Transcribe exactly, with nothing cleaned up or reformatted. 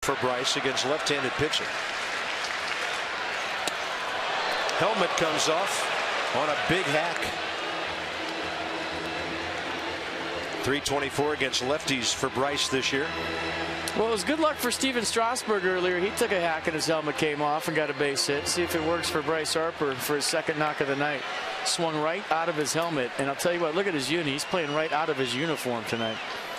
For Bryce against left-handed pitching. Helmet comes off on a big hack. three twenty-four against lefties for Bryce this year. Well, it was good luck for Steven Strasburg earlier. He took a hack and his helmet came off and got a base hit. See if it works for Bryce Harper for his second knock of the night. Swung right out of his helmet, and I'll tell you what, look at his uni. He's playing right out of his uniform tonight.